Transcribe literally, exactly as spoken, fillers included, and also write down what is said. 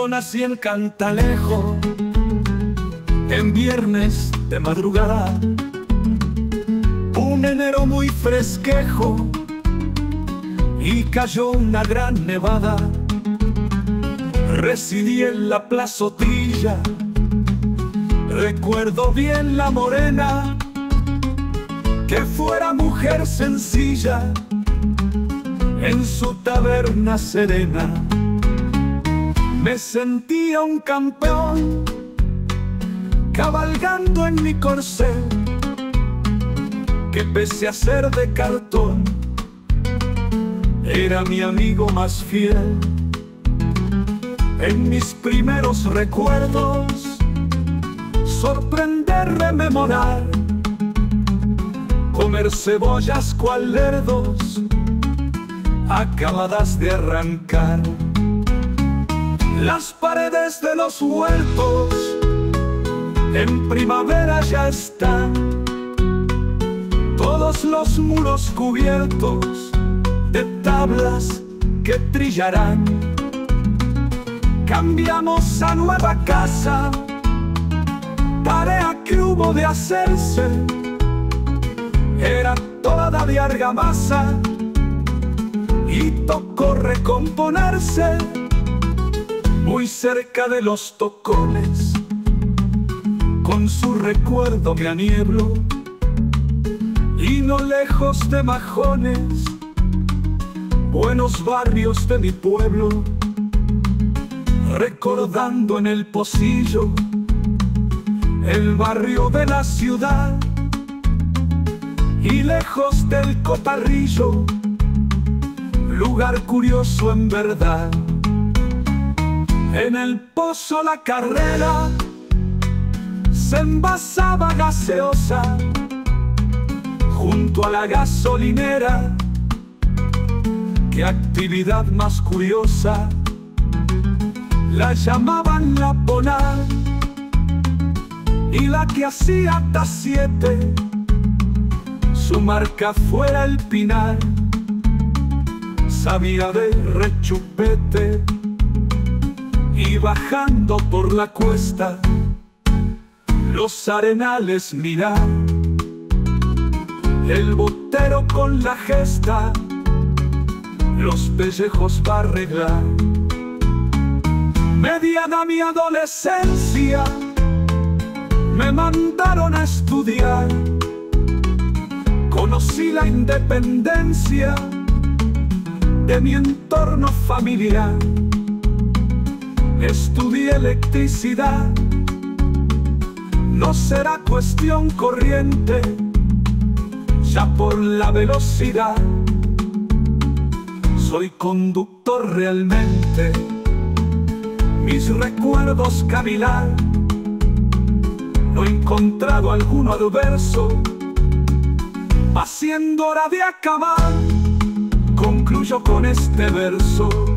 nací en Cantalejo, en viernes de madrugada, un enero muy fresquejo, y cayó una gran nevada. Residí en la plazotilla, recuerdo bien la morena, que fuera mujer sencilla, en su taberna serena. Me sentía un campeón, cabalgando en mi corcel, que pese a ser de cartón, era mi amigo más fiel. En mis primeros recuerdos, sorprender, rememorar, comer cebollas cual lerdos, acabadas de arrancar. Las paredes de los huertos en primavera ya están, todos los muros cubiertos de tablas que trillarán. Cambiamos a nueva casa, tarea que hubo de hacerse, era toda de argamasa y tocó recomponerse. Muy cerca de los tocones, con su recuerdo me anieblo, y no lejos de Majones, buenos barrios de mi pueblo, recordando en el Pocillo, el barrio de la ciudad, y lejos del Cotarrillo, lugar curioso en verdad. En el Pozo La Carrera se envasaba gaseosa, junto a la gasolinera. Qué actividad más curiosa, la llamaban la Ponar, y la que hacía hasta siete, su marca fuera el Pinar. Sabía de rechupete, y bajando por la cuesta, los arenales mirar, el botero con la gesta, los pellejos va a arreglar. Mediana mi adolescencia, me mandaron a estudiar, conocí la independencia de mi entorno familiar. Estudié electricidad, no será cuestión corriente, ya por la velocidad. Soy conductor realmente, mis recuerdos cavilar, no he encontrado alguno adverso, va siendo hora de acabar, concluyo con este verso.